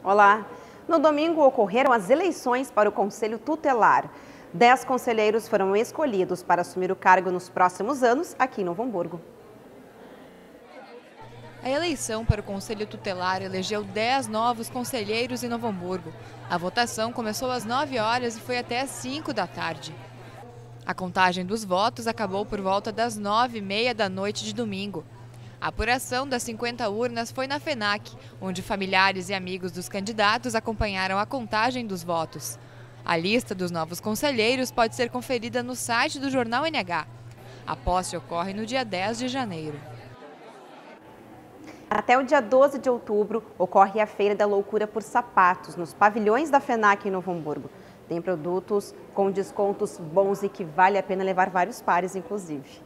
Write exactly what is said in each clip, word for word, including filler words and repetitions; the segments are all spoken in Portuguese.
Olá! No domingo ocorreram as eleições para o Conselho Tutelar. Dez conselheiros foram escolhidos para assumir o cargo nos próximos anos aqui em Novo Hamburgo. A eleição para o Conselho Tutelar elegeu dez novos conselheiros em Novo Hamburgo. A votação começou às nove horas e foi até às cinco da tarde. A contagem dos votos acabou por volta das nove e meia da noite de domingo. A apuração das cinquenta urnas foi na FENAC, onde familiares e amigos dos candidatos acompanharam a contagem dos votos. A lista dos novos conselheiros pode ser conferida no site do Jornal N H. A posse ocorre no dia dez de janeiro. Até o dia doze de outubro ocorre a Feira da Loucura por Sapatos, nos pavilhões da FENAC em Novo Hamburgo. Tem produtos com descontos bons e que vale a pena levar vários pares, inclusive.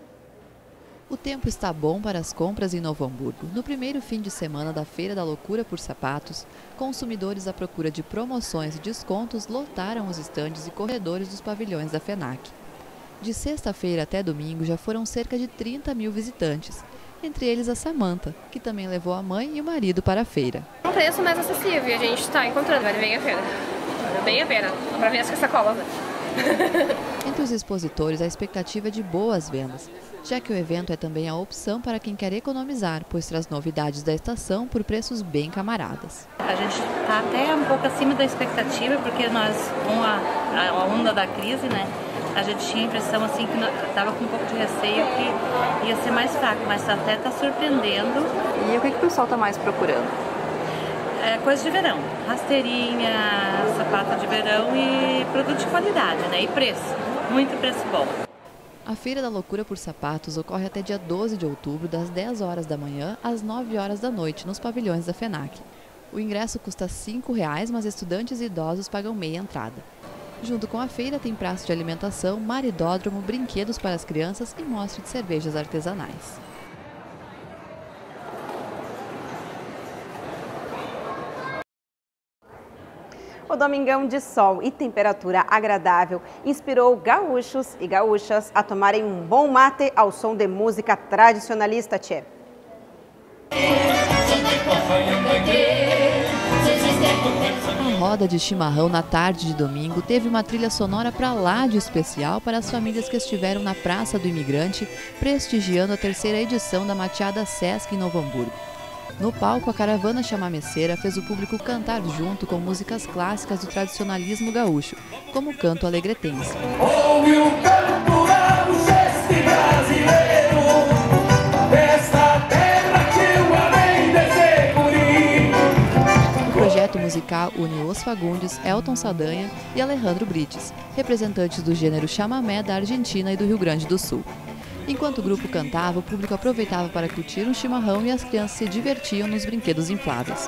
O tempo está bom para as compras em Novo Hamburgo. No primeiro fim de semana da Feira da Loucura por Sapatos, consumidores à procura de promoções e descontos lotaram os estandes e corredores dos pavilhões da FENAC. De sexta-feira até domingo já foram cerca de trinta mil visitantes, entre eles a Samanta, que também levou a mãe e o marido para a feira. Um preço mais acessível e a gente está encontrando, vale bem a pena. Vale bem a pena, dá para ver as sacolas. Entre os expositores, a expectativa é de boas vendas, já que o evento é também a opção para quem quer economizar, pois traz novidades da estação por preços bem camaradas. A gente está até um pouco acima da expectativa, porque nós, com a, a onda da crise, né, a gente tinha a impressão assim, que estava com um pouco de receio que ia ser mais fraco, mas até está surpreendendo. E o que, que o pessoal está mais procurando? É coisa de verão, rasteirinha, sapato de verão e produto de qualidade, né, e preço, muito preço bom. A Feira da Loucura por Sapatos ocorre até dia doze de outubro, das dez horas da manhã às nove horas da noite, nos pavilhões da FENAC. O ingresso custa cinco reais, mas estudantes e idosos pagam meia entrada. Junto com a feira tem praça de alimentação, maridódromo, brinquedos para as crianças e mostra de cervejas artesanais. O domingão de sol e temperatura agradável inspirou gaúchos e gaúchas a tomarem um bom mate ao som de música tradicionalista, tchê. A roda de chimarrão na tarde de domingo teve uma trilha sonora para lá de especial para as famílias que estiveram na Praça do Imigrante, prestigiando a terceira edição da Mateada Sesc em Novo Hamburgo. No palco, a caravana chamameceira fez o público cantar junto com músicas clássicas do tradicionalismo gaúcho, como o canto alegretense. Ouve o canto gaúcho brasileiro, desta terra que o além desse guri. O projeto musical une Os Fagundes, Elton Saldanha e Alejandro Brites, representantes do gênero chamamé da Argentina e do Rio Grande do Sul. Enquanto o grupo cantava, o público aproveitava para curtir um chimarrão e as crianças se divertiam nos brinquedos infláveis.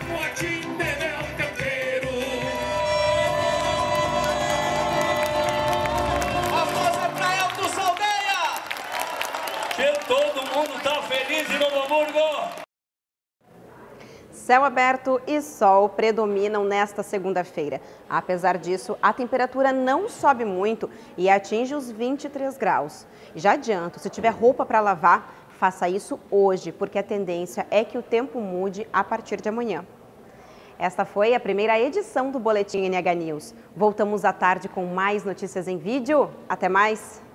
A moça pra Elton Saldanha! Que todo mundo tá feliz em Novo Hamburgo! Céu aberto e sol predominam nesta segunda-feira. Apesar disso, a temperatura não sobe muito e atinge os vinte e três graus. Já adianto, se tiver roupa para lavar, faça isso hoje, porque a tendência é que o tempo mude a partir de amanhã. Esta foi a primeira edição do Boletim N H News. Voltamos à tarde com mais notícias em vídeo. Até mais!